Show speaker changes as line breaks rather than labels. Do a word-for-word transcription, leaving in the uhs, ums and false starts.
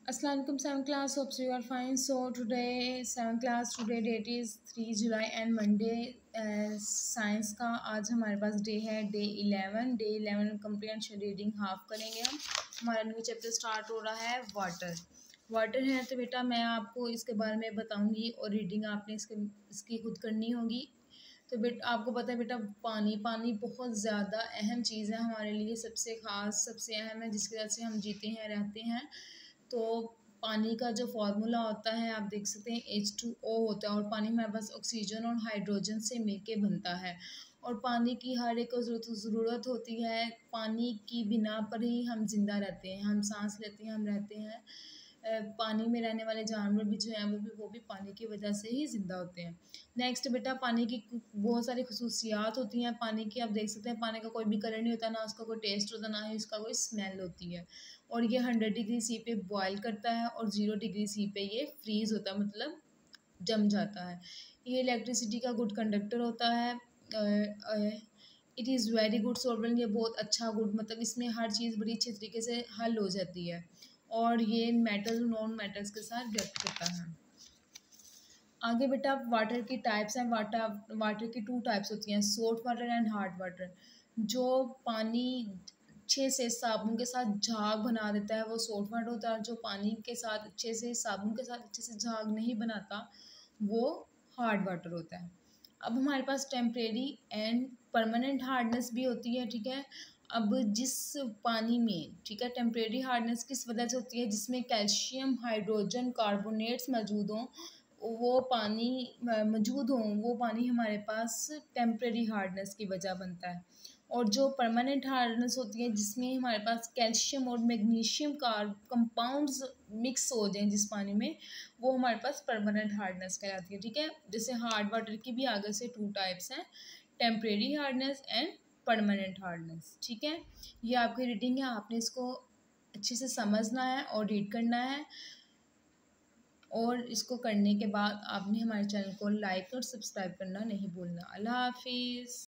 Assalamu alaikum seventh class, hope you are fine. So today seventh class, today date is three July and Monday. Science का आज हमारे पास day है day eleven. Day eleven comprehension reading half करेंगे हम. हमारा new chapter start हो रहा है वाटर. वाटर है तो बेटा मैं आपको इसके बारे में बताऊंगी और रीडिंग आपने इसके इसकी खुद करनी होगी. तो बेट आपको पता है बेटा पानी पानी बहुत ज़्यादा अहम चीज़ है हमारे लिए, सबसे ख़ास सबसे अहम है जिसकी वजह से हम जीते हैं रहते हैं. तो पानी का जो फार्मूला होता है आप देख सकते हैं एच टू ओ होता है और पानी हमारे पास ऑक्सीजन और हाइड्रोजन से मिलके बनता है. और पानी की हर एक ज़रूरत होती है. पानी की बिना पर ही हम जिंदा रहते हैं, हम सांस लेते हैं, हम रहते हैं. पानी में रहने वाले जानवर भी जो हैं वो भी वो भी पानी की वजह से ही ज़िंदा होते हैं. नेक्स्ट बेटा पानी की बहुत सारी खसूसियात होती हैं. पानी की आप देख सकते हैं पानी का कोई भी कलर नहीं होता, ना उसका कोई टेस्ट होता, ना ही उसका कोई स्मेल होती है. और ये हंड्रेड डिग्री सी पे बॉयल करता है और ज़ीरो डिग्री सी पे ये फ्रीज़ होता है, मतलब जम जाता है. ये इलेक्ट्रिसिटी का गुड कंडक्टर होता है. It is very good solvent. ये बहुत अच्छा गुड मतलब इसमें हर चीज़ बड़ी अच्छे तरीके से हल हो जाती है. और ये मेटल नॉन मेटल्स के साथ रिएक्ट करता है. आगे बेटा वाटर की टाइप्स हैं. वाटर वाटर की टू टाइप्स होती हैं, salt water and hard water. जो पानी अच्छे से साबुन के साथ झाग बना देता है वो सॉल्ट वाटर होता है, और जो पानी के साथ अच्छे से साबुन के साथ अच्छे से झाग नहीं बनाता वो हार्ड वाटर होता है. अब हमारे पास टेम्परेरी एंड परमानेंट हार्डनेस भी होती है, ठीक है. अब जिस पानी में, ठीक है, टेम्परेरी हार्डनेस किस वजह से होती है, जिसमें कैल्शियम हाइड्रोजन कार्बोनेट्स मौजूद हों, वो पानी मौजूद हों वो पानी हमारे पास टेम्परेरी हार्डनेस की वजह बनता है. और जो परमानेंट हार्डनेस होती है जिसमें हमारे पास कैल्शियम और मैग्नीशियम का कंपाउंड्स मिक्स हो जाएं जिस पानी में, वो हमारे पास परमानेंट हार्डनेस कहलाती है, ठीक है. जैसे हार्ड वाटर की भी आगे से टू टाइप्स हैं, temporary hardness and permanent hardness, ठीक है. ये आपकी रीडिंग है, आपने इसको अच्छे से समझना है और रीड करना है. और इसको करने के बाद आपने हमारे चैनल को लाइक और सब्सक्राइब करना नहीं भूलना. अल्लाह हाफिज़.